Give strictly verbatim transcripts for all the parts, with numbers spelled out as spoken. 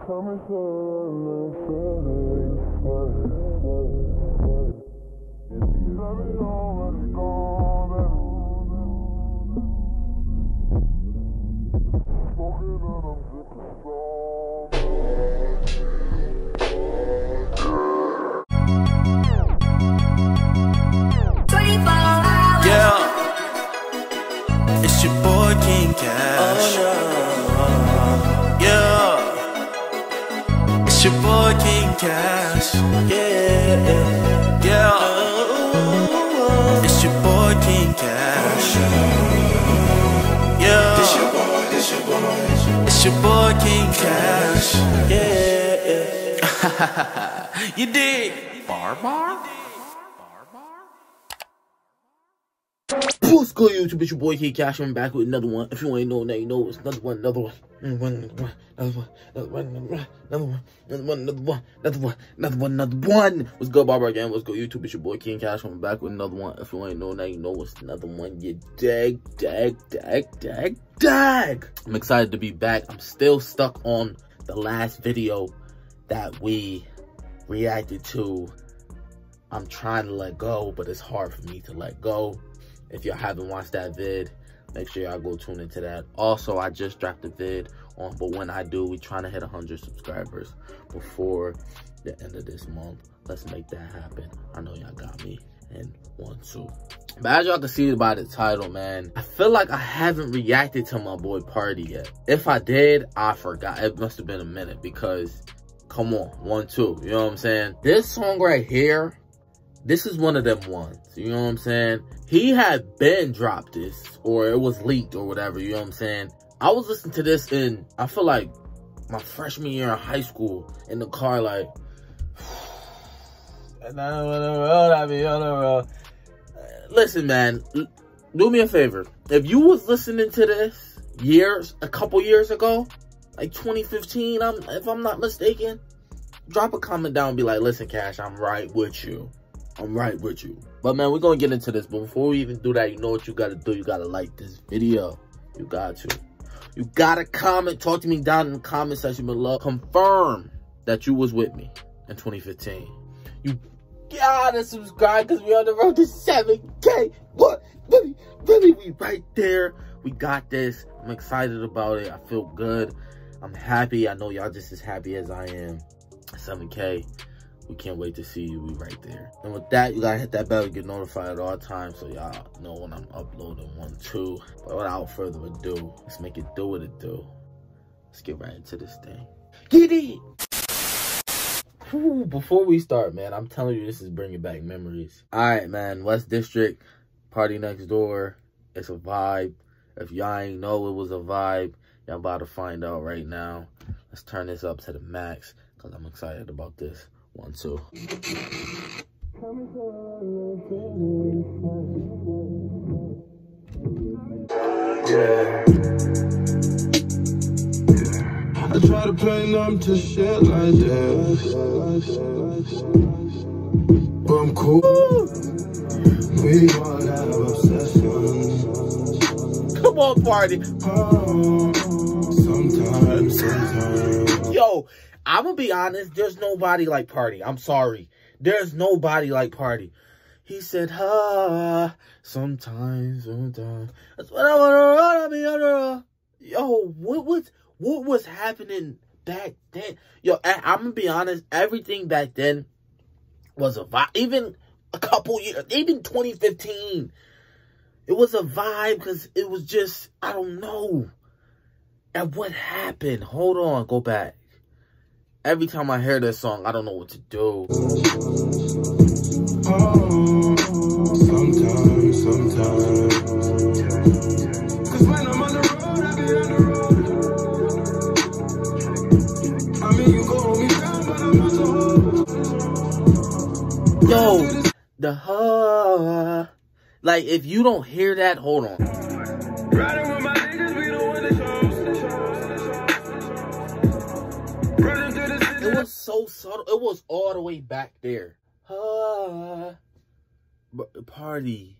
It's your boy King Cash. Oh, no. Yeah. It's your boy King Cash. Yeah. Yeah. Oh. It's your boy King Cash. Yeah. It's your boy, it's your boy. It's your boy King Cash. Yeah. You dig? Bar bar? What's good, YouTube? It's your boy King Cash. I'm back with another one. If you ain't know, now you know it's another one, another one, another one, another one, another one, another one, another one, another one, another one, another one, another one, another one. What's good, Barbara again? What's good, YouTube? It's your boy King Cash. I'm back with another one. If you ain't know, now you know it's another one. You dag, dag, dag, dag, dag. I'm excited to be back. I'm still stuck on the last video that we reacted to. I'm trying to let go, but it's hard for me to let go. If y'all haven't watched that vid, make sure y'all go tune into that. Also, I just dropped a vid on, but when I do, we trying to hit one hundred subscribers before the end of this month. Let's make that happen. I know y'all got me in one, two. But as y'all can see by the title, man, I feel like I haven't reacted to my boy Party yet. If I did, I forgot. It must have been a minute because, come on, one, two. You know what I'm saying? This song right here, this is one of them ones. You know what I'm saying? He had been dropped this, or it was leaked or whatever. You know what I'm saying? I was listening to this in, I feel like, my freshman year in high school in the car, like, and I on the road, I be on the road. Listen, man, do me a favor. If you was listening to this years, a couple years ago, like twenty fifteen, I'm, if I'm not mistaken, drop a comment down and be like, listen, Cash, I'm right with you. I'm right with you. But man, we're gonna get into this. But before we even do that, you know what you gotta do. You gotta like this video. You got to. You gotta comment. Talk to me down in the comment section below. Confirm that you was with me in twenty fifteen. You gotta subscribe because we on the road to seven K. What? Really? Really? We right there. We got this. I'm excited about it. I feel good. I'm happy. I know y'all just as happy as I am. seven K. We can't wait to see you. We right there. And with that, you gotta hit that bell to get notified at all times so y'all know when I'm uploading one, two. But without further ado, let's make it do what it do. Let's get right into this thing. Get it! Whew, before we start, man, I'm telling you, this is bringing back memories. All right, man, West District, Party Next Door. It's a vibe. If y'all ain't know it was a vibe, y'all about to find out right now. Let's turn this up to the max because I'm excited about this. One, two. Yeah. I try to play numb to shit like this, but I'm cool. We all have obsessions. Come on, Party. Oh, sometimes, sometimes. Yo. I'm gonna be honest, there's nobody like Party. I'm sorry. There's nobody like Party. He said, ah, sometimes, sometimes. That's what I wanna run, I be on the road. Yo, what was, what was happening back then? Yo, I, I'm gonna be honest, everything back then was a vibe. Even a couple years, even twenty fifteen, it was a vibe because it was just, I don't know. And what happened? Hold on, go back. Every time I hear this song, I don't know what to do. Oh, sometimes, sometimes. Cause when I'm on the road, I be on the road. I mean, you go hold me down, but I'm not so. Yo, the huh. Like, if you don't hear that, hold on. Riding with my niggas, we don't want the It was so subtle. It was all the way back there. Ah, but Party.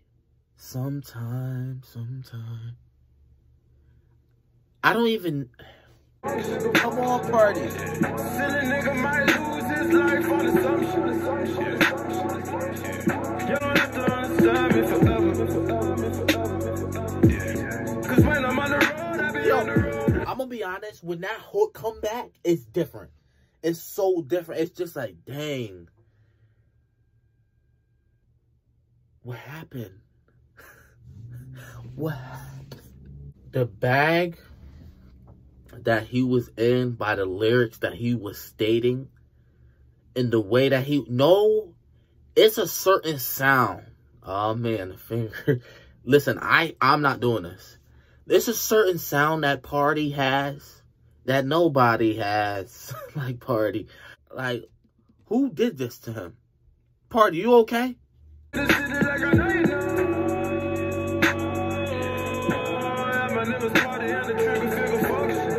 Sometime, sometime. I don't even. Come on, Party. Silly nigga might lose his life on assumption. You don't have to understand me forever. Cause when I'm on the road, I be Yo, on the road. I'm gonna be honest, when that hook come back, it's different. It's so different. It's just like, dang. What happened? What happened? The bag that he was in by the lyrics that he was stating and the way that he... No, it's a certain sound. Oh, man, the finger. Listen, I, I'm not doing this. There's a certain sound that Party has that nobody has. Like, Party. Like, who did this to him? Party, you okay? This shit is like I know you know. My name is Party and the trigger figure function.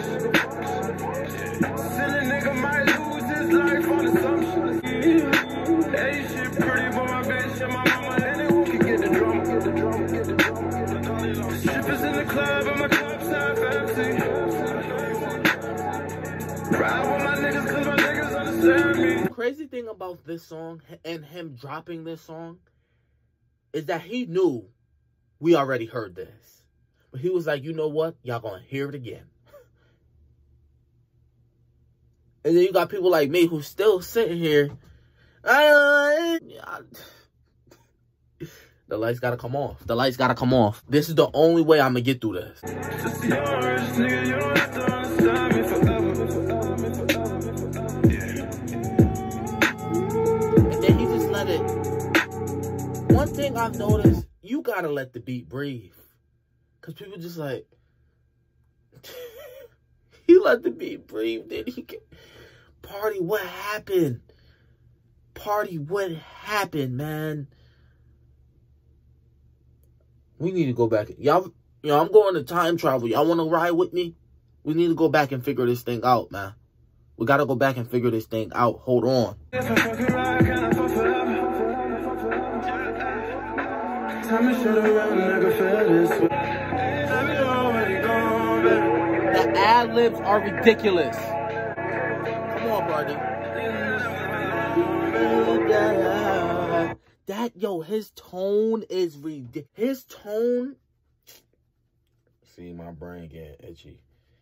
Silly nigga might lose his life on assumption. Hey, shit pretty, but my bitch and my mama, anyone can get the drama, get the drama, get the drama. The strippers in the club and my club's not fancy. Ride with my niggas cause my niggas understand me. The crazy thing about this song and him dropping this song is that he knew we already heard this. But he was like, you know what? Y'all gonna hear it again. And then you got people like me who's still sitting here. I, I, the lights gotta come off. The lights gotta come off. This is the only way I'm gonna get through this. Just your rich nigga, you don't have to understand me forever. And then he just let it. One thing I've noticed, you gotta let the beat breathe. Cause people just like, he let the beat breathe, then he can... Party, what happened? Party, what happened, man? We need to go back. Y'all, you know, I'm going to time travel. Y'all want to ride with me? We need to go back and figure this thing out, man. We got to go back and figure this thing out. Hold on. If I fucking ride, can I fuck forever? Tell me shut around, nigga, feel this way. Tell me already gone, baby. The ad-libs are ridiculous. Come on, Party. That, yo, his tone is ridiculous. His tone... See, my brain getting itchy.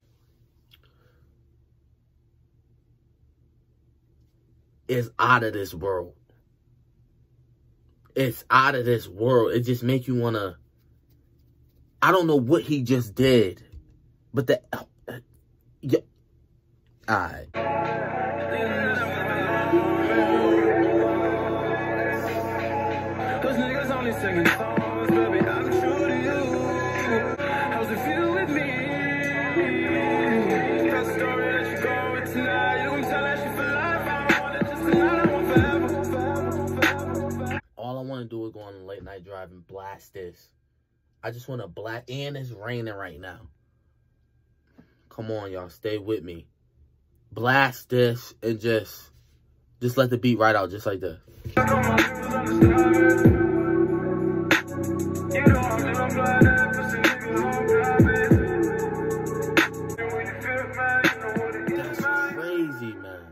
Is out of this world. It's out of this world. It just make you want to... I don't know what he just did. But the... Uh, uh, yeah. All right. Those niggas only singing songs, baby, I'm true to you. How's it feel with me? That story that you go with tonight, you gon' tell that shit for life. I don't want it just tonight, I want forever, forever, forever. All I want to do is go on a late night drive and blast this. I just want to blast, and it's raining right now. Come on, y'all, stay with me. Blast this and just, just let the beat ride out just like this. That's crazy, man.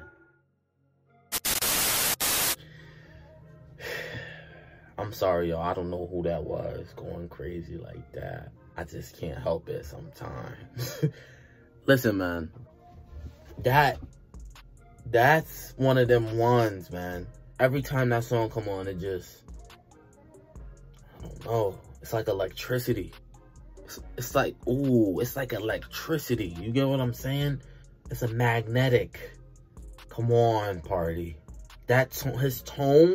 I'm sorry, y'all. I don't know who that was going crazy like that. I just can't help it sometimes. Listen, man. That, that's one of them ones, man. Every time that song come on, it just, I don't know. It's like electricity. It's, it's like, ooh, it's like electricity. You get what I'm saying? It's a magnetic. Come on, Party. That, his tone,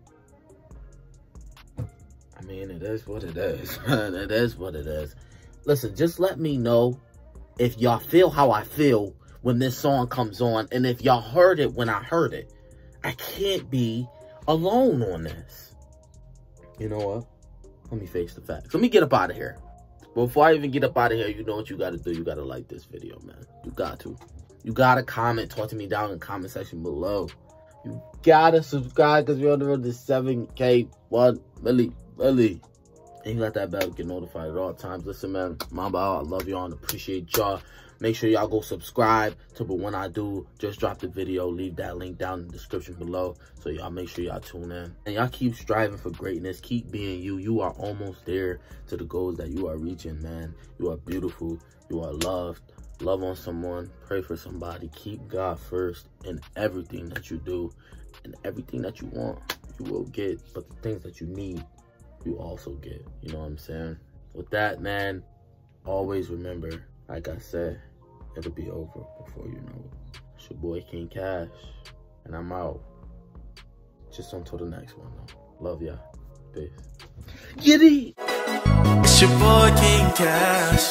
I mean, it is what it is, man. It is what it is. Listen, just let me know if y'all feel how I feel when this song comes on, and if y'all heard it when I heard it. I can't be alone on this. You know what? Let me face the facts. Let me get up out of here. Before I even get up out of here, you know what you got to do. You got to like this video, man. You got to. You got to comment. Talk to me down in the comment section below. You got to subscribe because we're on the road to seven K. one milli, milli. And you got that bell to get notified at all times. Listen, man, Mamba out. I love y'all and appreciate y'all. Make sure y'all go subscribe to, but when I do, just drop the video. Leave that link down in the description below. So y'all make sure y'all tune in. And y'all keep striving for greatness. Keep being you. You are almost there to the goals that you are reaching, man. You are beautiful. You are loved. Love on someone. Pray for somebody. Keep God first in everything that you do. And everything that you want, you will get. But the things that you need, you also get. You know what I'm saying? With that, man, always remember, like I said, it'll be over before you know it. It's your boy King Cash, and I'm out. Just until the next one, though. Love y'all. Peace. Giddy! It's your boy King Cash.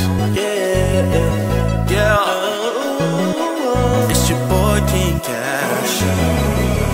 Yeah, yeah. It's your boy King Cash.